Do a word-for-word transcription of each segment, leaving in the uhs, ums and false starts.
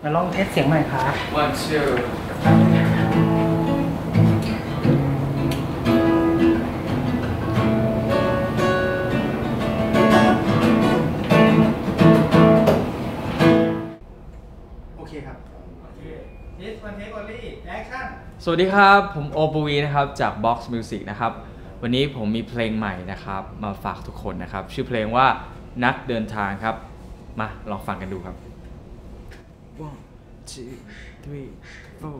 มาลองเทสเสียงหน่อยครับ one two โอเคครับโอเค this one take only action สวัสดีครับผมโอปวีนะครับจาก Box Music นะครับวันนี้ผมมีเพลงใหม่นะครับมาฝากทุกคนนะครับชื่อเพลงว่านักเดินทางครับมาลองฟังกันดูครับ one two three four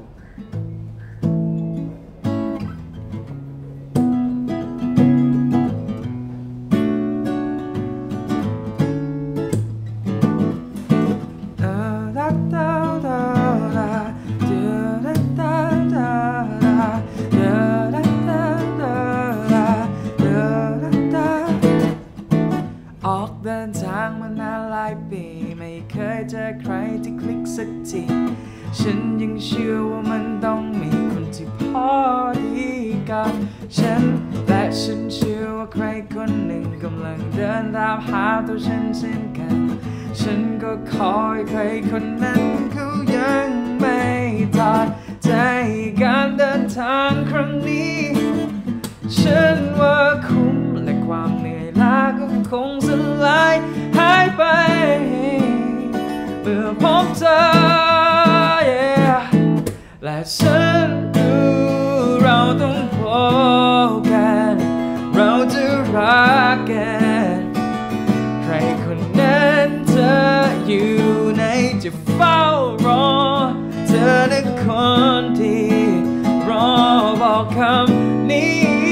ออกเดินทางมานานหลายปีไม่เคยเจอใครที่คลิกสักทีฉันยังเชื่อว่ามันต้องมีคนที่พอดีกับฉันและฉันเชื่อว่าใครคนหนึ่งกำลังเดินตามหาตัวฉันเช่นกันฉันก็คอยใครคนนั้นเขายังไม่ทอดใจการเดินทางครั้งนี้ฉันว่าคุ้มและความเหนื่อยล้าก็คงสลายหายไปเมื่อพบเธอ yeah. และฉันรู้เราต้องพบกันเราจะรักกันใครคนนั้นเธออยู่ไหนจะเฝ้ารอเธอนะคนดีรอบอกคำนี้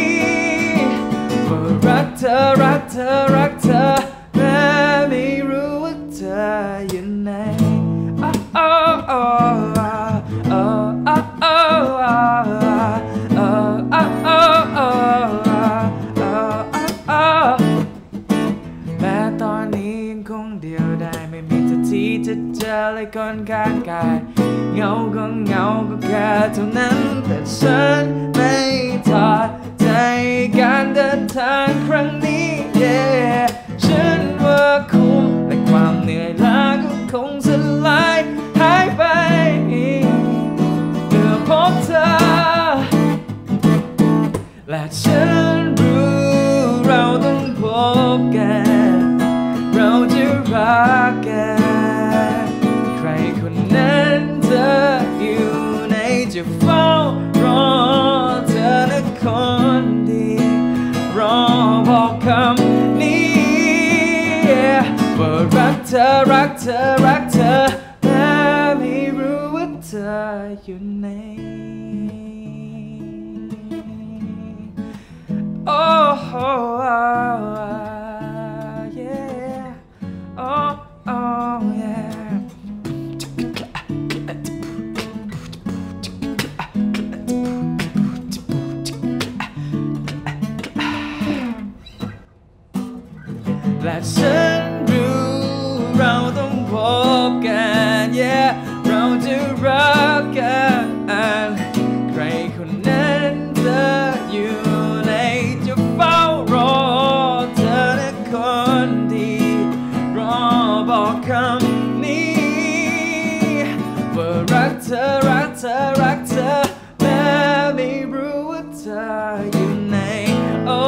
รักเธอรักเธอรักเธอแม้ไม่รู้ว่าเธออยู่ไหนโอ้โอ้โอ้โอ้โอ้โอ้โอ้โอ้โอ้โอ้โอ้แม้ตอนนี้ยังคงเดียวดายไม่มีท่าทีจะเจอเลยคนข้างกายเงาก็เงาก็แค่เท่านั้นแต่ฉันไม่ทอดใจการเดินทางครั้งนี้ yeah. ฉันว่าคุ้มและความเหนื่อยล้าก็คงสลายหายไปเมื่อพบเธอและฉันรู้เราต้องพบกันเราจะรักกันใครคนนั้นเธออยู่ไหนจะเฝ้ารอเธอนะคนดีรอบอกคำนี้ yeah. ว่ารักเธอรักเธอรักเธอแม้ไม่รู้ว่าเธออยู่ไหน oh, oh, yeah. oh, oh, yeah.และฉันรู้เราต้องพบกัน yeah. เราจะรักกันใครคนนั้นเธออยู่ไหนจะเฝ้ารอเธอนะคนดีรอบอกคำนี้ว่ารักเธอรักเธอรักเธอแม้ไม่รู้ว่าเธออยู่ไหนโอ้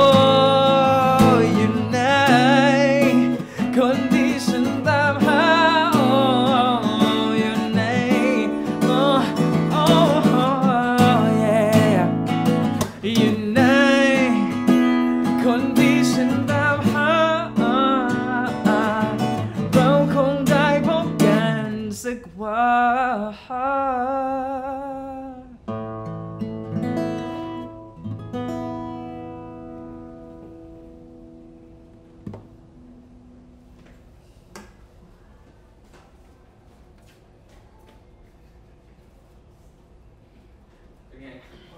คนที่ฉันตามหาโอ้อยู่ไหนโอ้โอ้ yeah อยู่ไหนคนที่ฉันตามหาเราคงได้พบกันสักวัน